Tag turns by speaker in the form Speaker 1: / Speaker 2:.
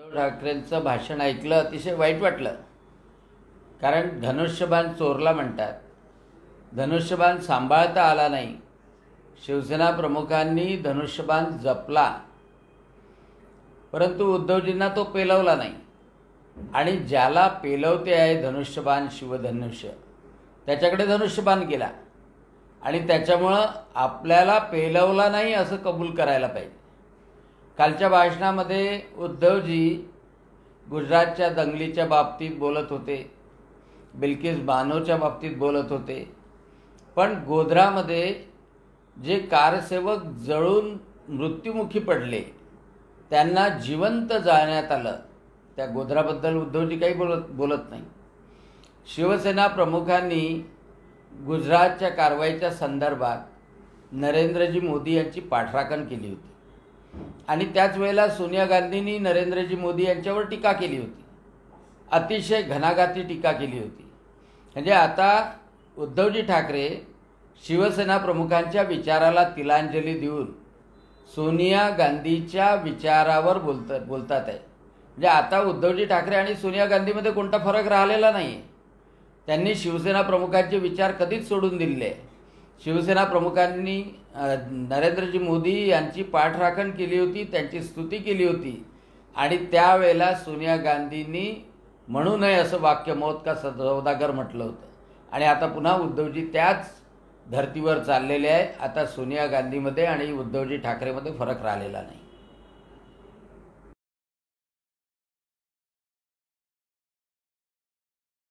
Speaker 1: उद्धव ठाकरेंचं भाषण ऐकलं, अतिशय वाईट वाटलं. कारण धनुष्यबाण चोरला म्हणतात. धनुष्यबाण सांभाळता आला नाही. शिवसेना प्रमुखांनी धनुष्यबाण जपला, परंतु उद्धवजींना तो पेलवला नाही. आणि ज्याला पेलवते आहे धनुष्यबाण, शिवधनुष्य, त्याच्याकडे धनुष्यबाण गेला आणि त्याच्यामुळं आपल्याला पेलवला नाही असं कबूल करायला पाहिजे. कालच्या भाषणामध्ये उद्धवजी गुजरातच्या दंगलीच्या बाबतीत बोलत होते, बिल्किस बानोच्या बाबतीत बोलत होते, पण गोध्रामध्ये जे कारसेवक जळून मृत्युमुखी पडले त्यांना जिवंत जाळण्यात आलं, त्या गोध्राबद्दल उद्धवजी काही बोलत नाही. शिवसेना प्रमुखांनी गुजरातच्या कारवाईच्या संदर्भात नरेंद्रजी मोदी यांची पाठराखण केली होती आणि त्याच वेळेला सोनिया गांधींनी नरेंद्रजी मोदी यांच्यावर टीका केली होती, अतिशय घणाघाती टीका केली होती. म्हणजे आता उद्धवजी ठाकरे शिवसेना प्रमुखांच्या विचाराला तिलांजली देऊन सोनिया गांधीच्या विचारावर बोलतात आहे. म्हणजे आता उद्धवजी ठाकरे आणि सोनिया गांधीमध्ये कोणता फरक राहिलेला नाही आहे. त्यांनी शिवसेना प्रमुखांचे विचार कधीच सोडून दिलेले आहे. शिवसेना प्रमुखांनी नरेंद्रजी मोदी यांची पाठराखण केली होती, त्यांची स्तुती केली होती आणि त्यावेळेला सोनिया गांधींनी म्हणू नये असं वाक्य मौत का सौदागर म्हटलं होतं. आणि आता पुन्हा उद्धवजी त्याच धर्तीवर चाललेले आहे. आता सोनिया गांधीमध्ये आणि उद्धवजी ठाकरेमध्ये फरक राहिलेला नाही.